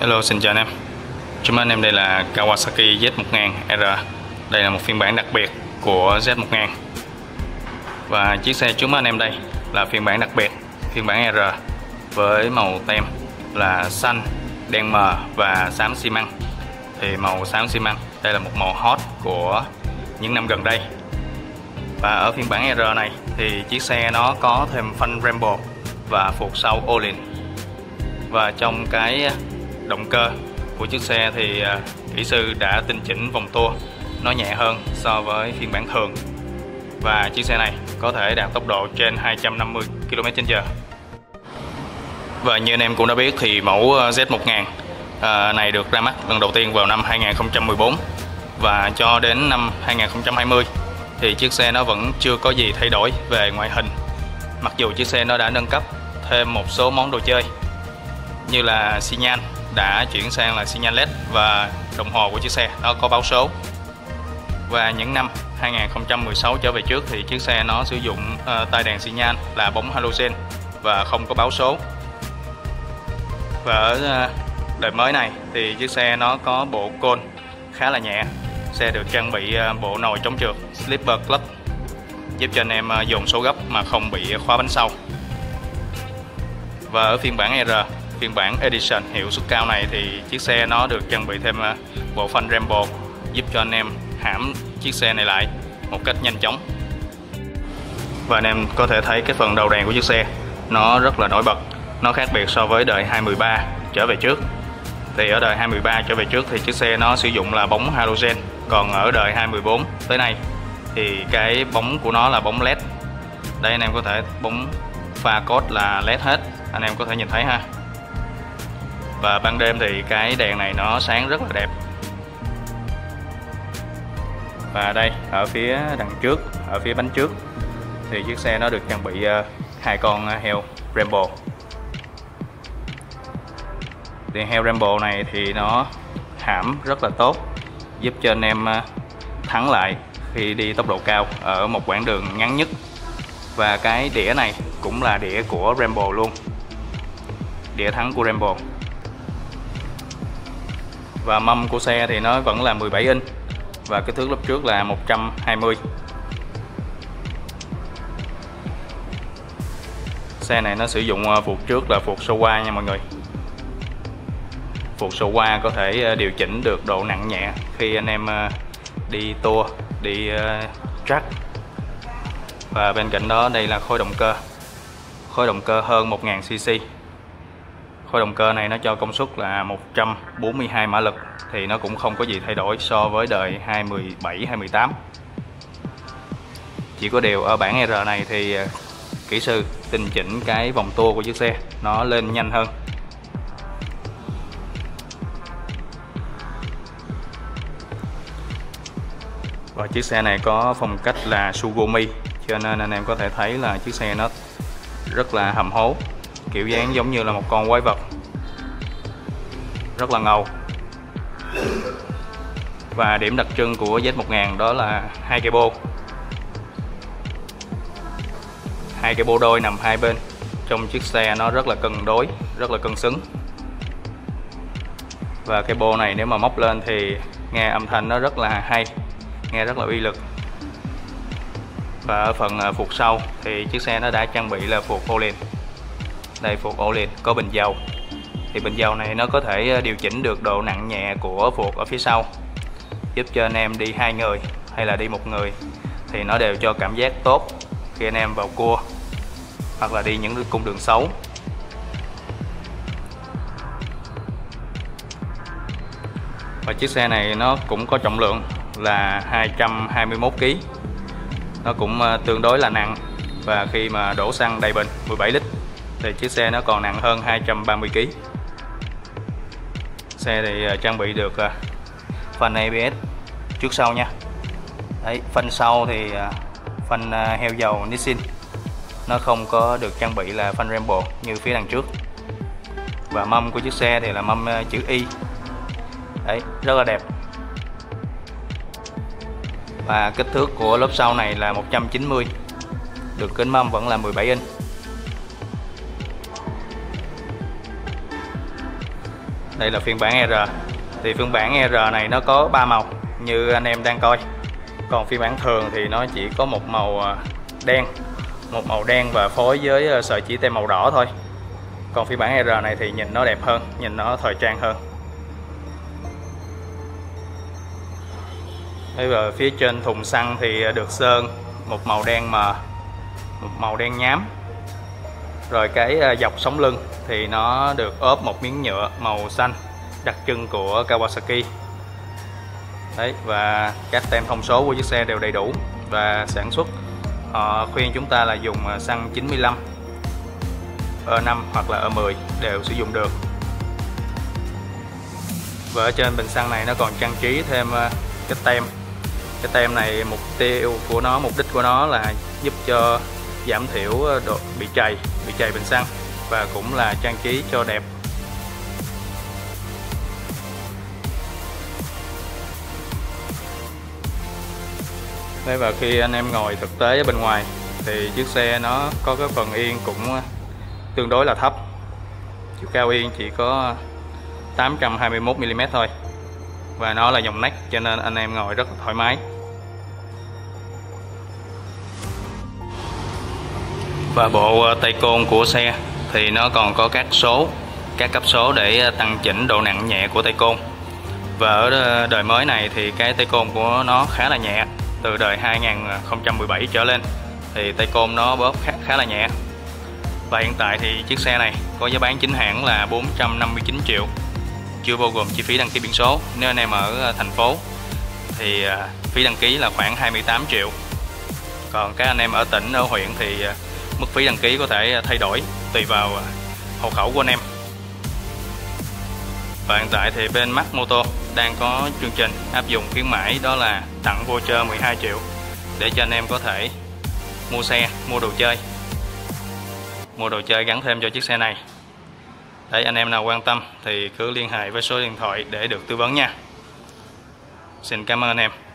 Hello, xin chào anh em. Chúng anh em đây là Kawasaki Z1000R. Đây là một phiên bản đặc biệt của Z1000. Và chiếc xe chúng anh em đây là phiên bản đặc biệt, phiên bản R với màu tem là xanh, đen mờ và xám xi măng. Thì màu xám xi măng đây là một màu hot của những năm gần đây. Và ở phiên bản R này thì chiếc xe nó có thêm phanh Brembo và phuộc sau Öhlins. Và trong cái động cơ của chiếc xe thì kỹ sư đã tinh chỉnh vòng tua nó nhẹ hơn so với phiên bản thường, và chiếc xe này có thể đạt tốc độ trên 250 km/h. Và như anh em cũng đã biết thì mẫu Z1000 này được ra mắt lần đầu tiên vào năm 2014, và cho đến năm 2020 thì chiếc xe nó vẫn chưa có gì thay đổi về ngoại hình, mặc dù chiếc xe nó đã nâng cấp thêm một số món đồ chơi như là xi nhan đã chuyển sang là xi nhan LED, và đồng hồ của chiếc xe nó có báo số. Và những năm 2016 trở về trước thì chiếc xe nó sử dụng tay đèn xi nhan là bóng halogen và không có báo số. Và ở đời mới này thì chiếc xe nó có bộ côn khá là nhẹ. Xe được trang bị bộ nồi chống trượt slipper clutch, giúp cho anh em dồn số gấp mà không bị khóa bánh sau. Và ở phiên bản R, phiên bản Edition hiệu suất cao này thì chiếc xe nó được trang bị thêm bộ phanh Brembo, giúp cho anh em hãm chiếc xe này lại một cách nhanh chóng. Và anh em có thể thấy cái phần đầu đèn của chiếc xe nó rất là nổi bật, nó khác biệt so với đời 213 trở về trước. Thì ở đời 213 trở về trước thì chiếc xe nó sử dụng là bóng halogen, còn ở đời 214 tới nay thì cái bóng của nó là bóng LED. Đây anh em có thể bóng pha code là LED hết, anh em có thể nhìn thấy ha. Và ban đêm thì cái đèn này nó sáng rất là đẹp. Và đây ở phía đằng trước, ở phía bánh trước thì chiếc xe nó được trang bị hai con heo Brembo. Thì heo Brembo này thì nó hãm rất là tốt, giúp cho anh em thắng lại khi đi tốc độ cao ở một quãng đường ngắn nhất. Và cái đĩa này cũng là đĩa của Brembo luôn, đĩa thắng của Brembo. Và mâm của xe thì nó vẫn là 17 inch và kích thước lớp trước là 120. Xe này nó sử dụng phuộc trước là phuộc Showa nha mọi người. Phuộc Showa có thể điều chỉnh được độ nặng nhẹ khi anh em đi tour, đi track. Và bên cạnh đó đây là khối động cơ hơn 1000cc. Khối động cơ này nó cho công suất là 142 mã lực, thì nó cũng không có gì thay đổi so với đời 217, 218. Chỉ có điều ở bản R này thì kỹ sư tinh chỉnh cái vòng tua của chiếc xe nó lên nhanh hơn. Và chiếc xe này có phong cách là Sugumi, cho nên anh em có thể thấy là chiếc xe nó rất là hầm hố, kiểu dáng giống như là một con quái vật, rất là ngầu. Và điểm đặc trưng của Z1000 đó là hai cây bô, hai cây bô đôi nằm hai bên trong chiếc xe, nó rất là cân đối, rất là cân xứng. Và cây bô này nếu mà móc lên thì nghe âm thanh nó rất là hay, nghe rất là uy lực. Và ở phần phuộc sau thì chiếc xe nó đã trang bị là phuộc Öhlins. Đây, phuộc Öhlins có bình dầu. Thì bình dầu này nó có thể điều chỉnh được độ nặng nhẹ của phuộc ở phía sau, giúp cho anh em đi hai người hay là đi một người thì nó đều cho cảm giác tốt khi anh em vào cua hoặc là đi những cung đường xấu. Và chiếc xe này nó cũng có trọng lượng là 221 kg. Nó cũng tương đối là nặng, và khi mà đổ xăng đầy bình 17 lít thì chiếc xe nó còn nặng hơn 230 kg. Xe thì trang bị được phanh ABS trước sau nha. Đấy, phanh sau thì phanh heo dầu Nissin, nó không có được trang bị là phanh Brembo như phía đằng trước. Và mâm của chiếc xe thì là mâm chữ Y. Đấy, rất là đẹp. Và kích thước của lớp sau này là 190, đường kính mâm vẫn là 17 inch. Đây là phiên bản R. Thì phiên bản R này nó có 3 màu như anh em đang coi. Còn phiên bản thường thì nó chỉ có một màu đen và phối với sợi chỉ tem màu đỏ thôi. Còn phiên bản R này thì nhìn nó đẹp hơn, nhìn nó thời trang hơn. Đây và phía trên thùng xăng thì được sơn một màu đen mờ, một màu đen nhám. Rồi cái dọc sống lưng thì nó được ốp một miếng nhựa màu xanh đặc trưng của Kawasaki. Đấy, và các tem thông số của chiếc xe đều đầy đủ và sản xuất họ khuyên chúng ta là dùng xăng 95, E5 hoặc là E10 đều sử dụng được. Và ở trên bình xăng này nó còn trang trí thêm cái tem. Cái tem này mục đích của nó là giúp cho giảm thiểu độ bị chày bình xăng và cũng là trang trí cho đẹp. Đây, và khi anh em ngồi thực tế ở bên ngoài thì chiếc xe nó có cái phần yên cũng tương đối là thấp. Chiều cao yên chỉ có 821 mm thôi. Và nó là dòng nách cho nên anh em ngồi rất là thoải mái. Và bộ tay côn của xe thì nó còn có các cấp số để tăng chỉnh độ nặng nhẹ của tay côn. Và ở đời mới này thì cái tay côn của nó khá là nhẹ. Từ đời 2017 trở lên thì tay côn nó bóp khá là nhẹ. Và hiện tại thì chiếc xe này có giá bán chính hãng là 459 triệu, chưa bao gồm chi phí đăng ký biển số. Nếu anh em ở thành phố thì phí đăng ký là khoảng 28 triệu. Còn các anh em ở tỉnh, ở huyện thì mức phí đăng ký có thể thay đổi tùy vào hộ khẩu của anh em. Và hiện tại thì bên Max Moto đang có chương trình áp dụng khuyến mãi, đó là tặng voucher 12 triệu để cho anh em có thể mua xe, mua đồ chơi gắn thêm cho chiếc xe này. Đấy, anh em nào quan tâm thì cứ liên hệ với số điện thoại để được tư vấn nha. Xin cảm ơn anh em.